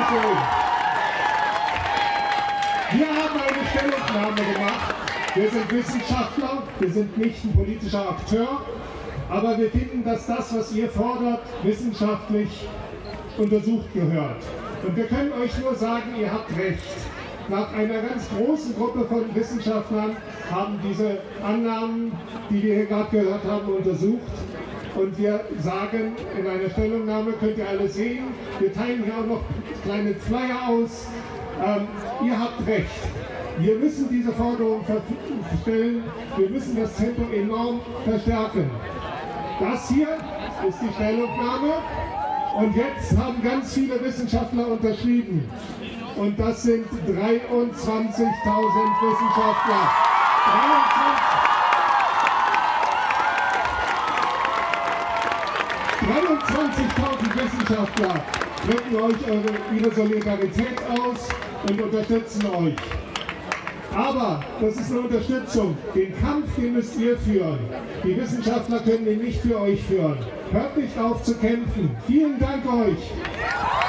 Dankeschön. Wir haben eine Stellungnahme gemacht. Wir sind Wissenschaftler, wir sind nicht ein politischer Akteur, aber wir finden, dass das, was ihr fordert, wissenschaftlich untersucht gehört. Und wir können euch nur sagen, ihr habt recht. Nach einer ganz großen Gruppe von Wissenschaftlern haben diese Annahmen, die wir hier gerade gehört haben, untersucht. Und wir sagen, in einer Stellungnahme könnt ihr alle sehen, wir teilen hier auch noch kleine Flyer aus. Ihr habt recht. Wir müssen diese Forderung stellen, wir müssen das Tempo enorm verstärken. Das hier ist die Stellungnahme und jetzt haben ganz viele Wissenschaftler unterschrieben. Und das sind 23.000 Wissenschaftler. 23.000 Wissenschaftler drücken euch ihre Solidarität aus und unterstützen euch. Aber das ist eine Unterstützung. Den Kampf, den müsst ihr führen. Die Wissenschaftler können den nicht für euch führen. Hört nicht auf zu kämpfen. Vielen Dank euch.